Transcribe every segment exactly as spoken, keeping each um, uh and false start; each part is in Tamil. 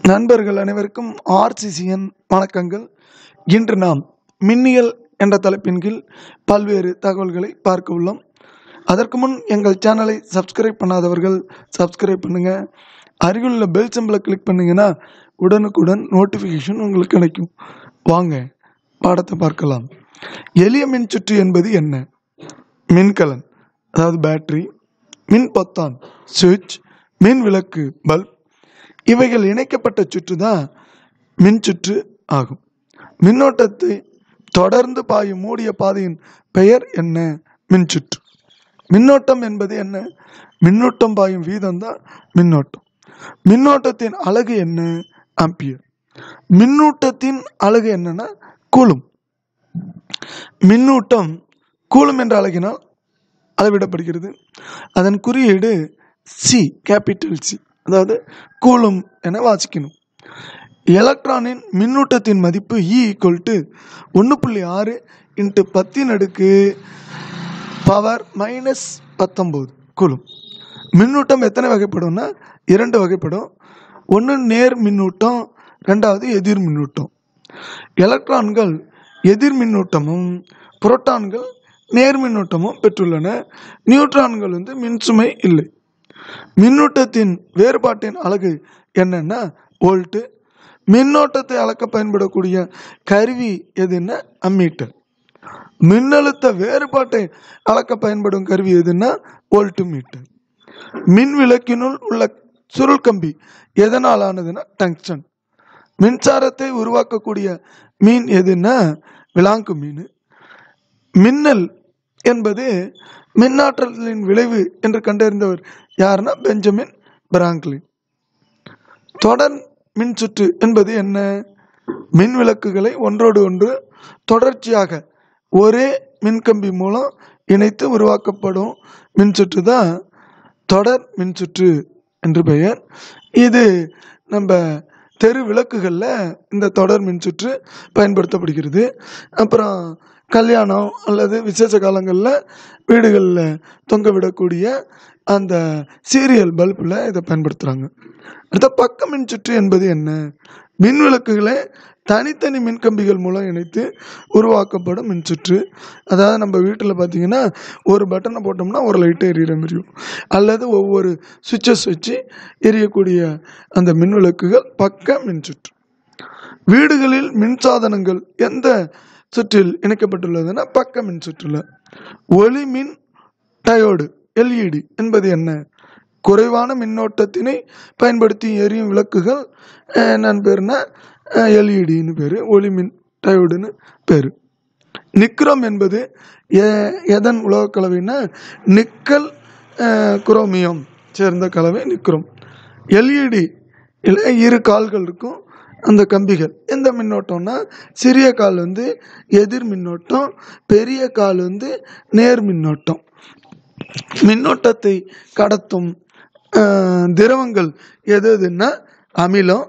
நண்பர்கள் அனைவருக்கும் ஆர்சிசிஎன் வணக்கங்கள். இன்று நாம் மின்னியல் என்ற தலைப்பின் கீழ் பல்வேறு தகவல்களை பார்க்க உள்ளோம். அதற்கு முன் எங்கள் சேனலை சப்ஸ்கிரைப் பண்ணாதவர்கள் சப்ஸ்கிரைப் பண்ணுங்க. அருகிலுள்ள பெல் சிம்பலை கிளிக் பண்ணீங்கன்னா உடனுக்குடன் நோட்டிஃபிகேஷன் உங்களுக்கு கிடைக்கும். வாங்க பாடத்தை பார்க்கலாம். எளிய மின் சுற்று என்பது என்ன? மின்கலன் அதாவது பேட்டரி, மின் பொத்தான் சுவிட்ச், மின் விளக்கு பல்ப், இவைகள் இணைக்கப்பட்ட சுற்று தான் மின் சுற்று ஆகும். மின்னோட்டத்தை தொடர்ந்து பாயும் மூடிய பாதையின் பெயர் என்ன? மின் சுற்று. மின்னோட்டம் என்பது என்ன? மின்னோட்டம் பாயும் வீதம் தான் மின்னோட்டம். மின்னோட்டத்தின் அலகு என்ன? ஆம்பியர். மின்னூட்டத்தின் அலகு என்னன்னா கூலும். மின்னூட்டம் கூலும் என்ற அலகினால் அளவிடப்படுகிறது. அதன் குறியீடு சி, கேபிட்டல் சி, அதாவது கூலும் என வாசிக்கணும். எலக்ட்ரானின் மின்னூட்டத்தின் மதிப்பு இ ஈக்குவல் டு ஒன்று புள்ளி ஆறு இன்ட்டு பத்தின் அடுக்கு பவர் மைனஸ் பத்தொம்போது கூலும். மின்னூட்டம் எத்தனை வகைப்படும்னா இரண்டு வகைப்படும். ஒன்று நேர் மின்னூட்டம், ரெண்டாவது எதிர் மின்னூட்டம். எலக்ட்ரான்கள் எதிர் மின்னூட்டமும் புரோட்டான்கள் நேர் மின்னூட்டமும் பெற்றுள்ளன. நியூட்ரான்கள் வந்து மின்சுமை இல்லை. மின்னூட்டத்தின் வேறுபாட்டின் அலகு என்னன்னா வோல்ட்டு. மின்னோட்டத்தை அளக்க பயன்படக்கூடிய கருவி எதுன்னா அம்மீட்டர். மின்னழுத்த வேறுபாட்டை அளக்க பயன்படும் கருவி எதுன்னா வோல்ட் மீட்டர். மின் விளக்கினுள் உள்ள சுருள் கம்பி எதனால் ஆனதுன்னா டங்ஸ்டன். மின்சாரத்தை உருவாக்கக்கூடிய மீன் எதுன்னா விலாங்கு மீன். மின்னல் என்பது மின்னாற்றலின் விளைவு என்று கண்டறிந்தவர் யாருன்னா பெஞ்சமின் பிராங்க்லின். தொடர் மின் சுற்று என்பது என்ன? மின் விளக்குகளை ஒன்றோடு ஒன்று தொடர்ச்சியாக ஒரே மின்கம்பி மூலம் இணைத்து உருவாக்கப்படும் மின் சுற்று தான் தொடர் மின் சுற்று என்று பெயர். இது நம்ம தெரு விளக்குகளில் இந்த தொடர் மின் சுற்று பயன்படுத்தப்படுகிறது. அப்புறம் கல்யாணம் அல்லது விசேஷ காலங்களில் வீடுகளில் தொங்க விடக்கூடிய அந்த சீரியல் பல்பில் இதை பயன்படுத்துகிறாங்க. அடுத்த பக்க மின் சுற்று என்பது என்ன? மின் விளக்குகளை தனித்தனி மின்கம்பிகள் மூலம் இணைத்து உருவாக்கப்படும் மின் சுற்று. அதாவது நம்ம வீட்டில் பார்த்தீங்கன்னா ஒரு பட்டனை போட்டோம்னா ஒரு லைட்டை எரியிற மாதிரியும், அல்லது ஒவ்வொரு சுவிட்சஸ் வச்சு எரியக்கூடிய அந்த மின் விளக்குகள் பக்க மின் சுற்று. வீடுகளில் மின்சாதனங்கள் எந்த சுற்றில் இணைக்கப்பட்டுள்ளதுன்னா பக்க மின் சுற்றுல. ஒளி மின் டயோடு எல்இடி என்பது என்ன? குறைவான மின்னோட்டத்தினை பயன்படுத்தி எரியும் விளக்குகள் என்னன்னு பேருனா எல்இடின்னு பேரு, ஒளி மின் டயோடுன்னு பேரு. நிக்ரோம் என்பது எதன் உலோக கலவைன்னா நிக்கல் குரோமியம் சேர்ந்த கலவை நிக்ரோம். எல்இடி இரு கால்கள் இருக்கும் அந்த கம்பிகள். எந்த மின்னோட்டம்னா சிறிய கால் வந்து எதிர் மின்னோட்டம், பெரிய கால் வந்து நேர் மின்னோட்டம். மின்னோட்டத்தை கடத்தும் திரவங்கள் எது எதுன்னா அமிலம்,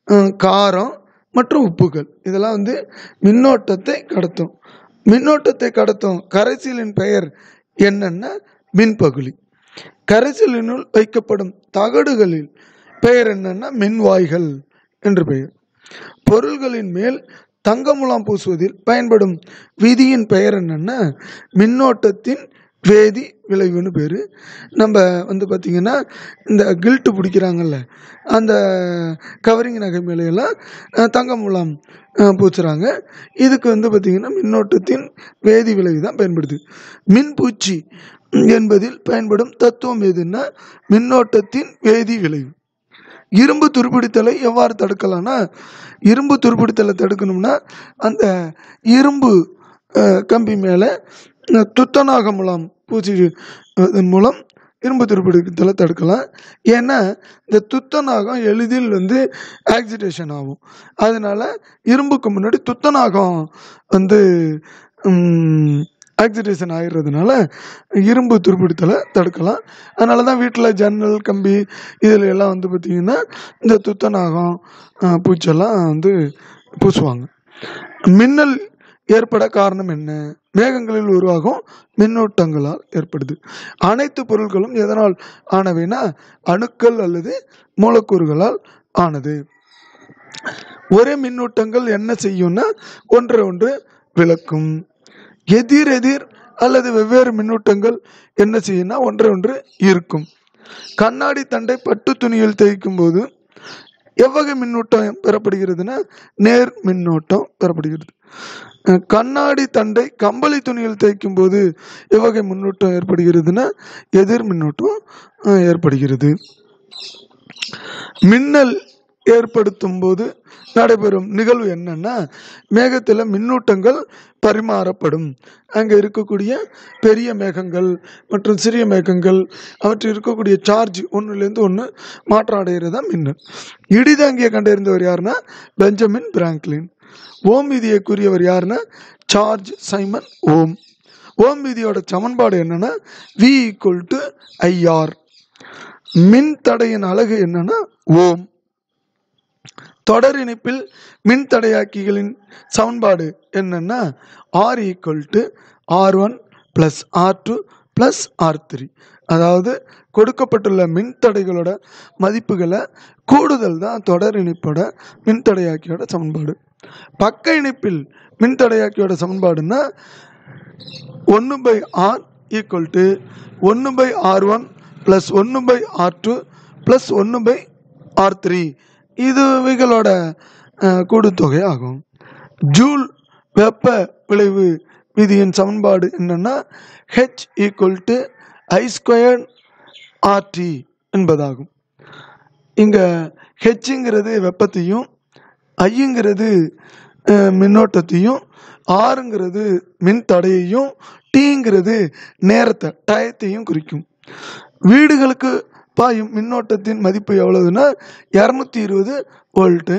காரம் மற்றும் உப்புகள். இதெல்லாம் வந்து மின்னோட்டத்தை கடத்தும். மின்னோட்டத்தை கடத்தும் கரைசலின் பெயர் என்னன்னா மின்பகுளி. கரைசலினுள் வைக்கப்படும் தகடுகளில் பெயர் என்னன்னா மின்வாய்கள் என்று பெயர். பொருள்களின் மேல் தங்க முலாம் பூசுவதில் பயன்படும் விதியின் பெயர் என்னன்னா மின்னோட்டத்தின் வேதி விளைவுன்னு பேர். நம்ம வந்து பார்த்திங்கன்னா இந்த கில்ட்டு பிடிக்கிறாங்கல்ல, அந்த கவரிங் நகை மேலையெல்லாம் தங்க முலாம் பூச்சுறாங்க. இதுக்கு வந்து பார்த்திங்கன்னா மின்னோட்டத்தின் வேதி விளைவு தான் பயன்படுது. மின்பூச்சி என்பதில் பயன்படும் தத்துவம் எதுன்னா மின்னோட்டத்தின் வேதி விளைவு. இரும்பு துருப்பிடித்தலை எவ்வாறு தடுக்கலாம்னா, இரும்பு துருப்பிடித்தலை தடுக்கணும்னா அந்த இரும்பு கம்பி மேலே துத்தநாக முலாம் பூச்சின் மூலம் இரும்பு துருப்பிடித்தலை தடுக்கலாம். ஏன்னா இந்த துத்தநாகம் எளிதில் வந்து ஆக்சிடேஷன் ஆகும். அதனால இரும்புக்கு முன்னாடி துத்தநாகம் வந்து ஆக்சிடேஷன் ஆகிடுறதுனால இரும்பு துருப்பிடித்தலை தடுக்கலாம். அதனால தான் வீட்டில் ஜன்னல் கம்பி இதில் எல்லாம் வந்து பார்த்திங்கன்னா இந்த துத்தநாகம் பூச்செல்லாம் வந்து பூசுவாங்க. மின்னல் ஏற்பட காரணம் என்ன? மேகங்களில் உருவாகும் மின்னூட்டங்களால் ஏற்படுது. அனைத்து பொருட்களும் எதனால் ஆனவைனா அணுக்கள் அல்லது மூலக்கூறுகளால் ஆனது. ஒரே மின்னூட்டங்கள் என்ன செய்யும்னா ஒன்றை ஒன்று விளக்கும். எதிர் எதிர் அல்லது வெவ்வேறு மின்னூட்டங்கள் என்ன செய்யும்னா ஒன்றை ஒன்று இருக்கும். கண்ணாடி தண்டை பட்டு துணியில் தேய்க்கும் போது எவ்வகை மின்னூட்டம் பெறப்படுகிறதுனா நேர் மின்னோட்டம் பெறப்படுகிறது. கண்ணாடி தண்டை கம்பளி துணியில் தேய்க்கும் போது எவ்வகை மின்னூட்டம் ஏற்படுகிறதுனா எதிர் மின்னூட்டம் ஏற்படுகிறது. மின்னல் ஏற்படுத்தும் போது நடைபெறும் நிகழ்வு என்னன்னா மேகத்தில் மின்னூட்டங்கள் பரிமாறப்படும். அங்கே இருக்கக்கூடிய பெரிய மேகங்கள் மற்றும் சிறிய மேகங்கள் அவற்றில் இருக்கக்கூடிய சார்ஜ் ஒன்றுலேருந்து ஒன்று மாற்றம் அடைகிறது தான் மின்னல். இடிதாங்கியை கண்டறிந்தவர் யாருன்னா பெஞ்சமின் பிராங்க்லின். ஓம் விதியை கூறியவர் யாருன்னா சார்ஜ் சைமன் ஓம். ஓம் விதியோட சமன்பாடு என்னன்னா வி ஈக்குவல் டு ஐஆர். மின் தடையின் அலகு என்னன்னா ஓம். தொடர் இணைப்பில் மின் தடையாக்கிகளின் சமன்பாடு என்னன்னா R equal to R one plus R two plus R three. அதாவது கொடுக்கப்பட்டுள்ள மின்தடைகளோட மதிப்புகளை கூடுதல் தான் தொடர் இணைப்போட மின்தடையாக்கியோட சமன்பாடு. பக்க இணைப்பில் மின்தடையாக்கியோட சமன்பாடுன்னா ஒன்று பை ஆர் ஈக்குவல் டு ஒன்று பை ஆர் ஒன் பிளஸ் ஒன்று பை ஆர் டூ பிளஸ் ஒன்று பை ஆர் த்ரீ. இதுவைகளோட கூடுத்தொகை ஆகும். ஜூல் வெப்ப விளைவு விதியின் சமன்பாடு என்னன்னா H equal to I square R T என்பதாகும். இங்கே ஹெச்ங்கிறது வெப்பத்தையும், ஐங்கிறது மின்னோட்டத்தையும், ஆறுங்கிறது மின் தடையையும், டீங்கிறது நேரத்தை டயத்தையும் குறிக்கும். வீடுகளுக்கு பாயும் மின்னோட்டத்தின் மதிப்பு எவ்வளவுன்னா இரநூத்தி இருபது வோல்ட்டு.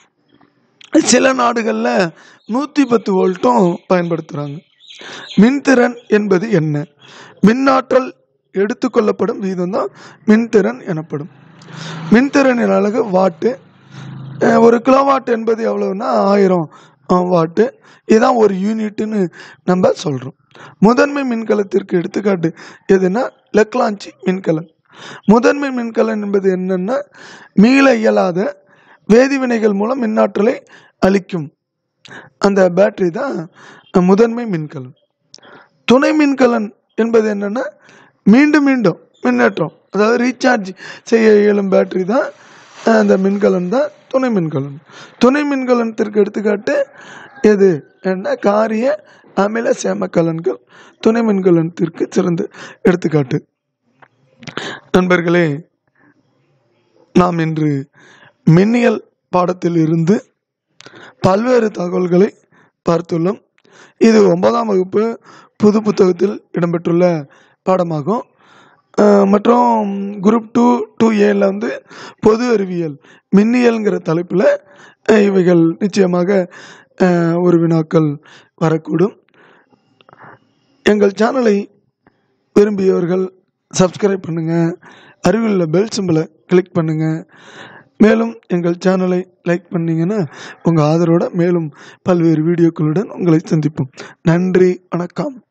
சில நாடுகளில் நூற்றி பத்து வோல்ட்டும் பயன்படுத்துகிறாங்க. மின்திறன் என்பது என்ன? மின்னாற்றல் எடுத்துக்கொள்ளப்படும் வீதம் தான் மின்திறன் எனப்படும். மின்திறனின் அலகு வாட்டு. ஒரு கிலோவாட் என்பது எவ்வளவுன்னா ஆயிரம் வாட்டு. இதுதான் ஒரு யூனிட்னு நம்ம சொல்கிறோம். முதன்மை மின்கலத்திற்கு எடுத்துக்காட்டு எதுனா லெக்லாஞ்சி மின்கலன். முதன்மை மின்கலன் என்பது என்னன்னா மீள இயலாத வேதிவினைகள் மூலம் மின்னாற்றலை அளிக்கும் அந்த பேட்டரி தான் முதன்மை மின்கலன். துணை மின்கலன் என்பது என்னன்னா மீண்டும் மீண்டும் மின்னேற்றம், அதாவது ரீசார்ஜ் செய்ய இயலும் பேட்டரி தான் அந்த மின்கலன் தான் துணை மின்கலன். துணை மின்கலனத்திற்கு எடுத்துக்காட்டு எது என்ன காரிய அமில சேமக்கலன்கள் துணை மின்கலனத்திற்கு சிறந்த எடுத்துக்காட்டு. நண்பர்களே, நாம் இன்று மின்னியல் பாடத்தில் இருந்து பல்வேறு தகவல்களை பார்த்துள்ளோம். இது ஒன்பதாம் வகுப்பு புது புத்தகத்தில் இடம்பெற்றுள்ள பாடமாகும். மற்றும் குரூப் டூ டூ ஏல வந்து பொது அறிவியல் மின்னியல்ங்கிற தலைப்பில் இவைகள் நிச்சயமாக ஒரு வினாக்கள் வரக்கூடும். எங்கள் சேனலை விரும்பியவர்கள் சப்ஸ்கிரைப் பண்ணுங்கள், அருகில் உள்ள பெல் சிம்பலை கிளிக் பண்ணுங்கள். மேலும் எங்கள் சேனலை லைக் பண்ணிங்கன்னா உங்கள் ஆதரவோட மேலும் பல்வேறு வீடியோக்களுடன் உங்களை சந்திப்போம். நன்றி, வணக்கம்.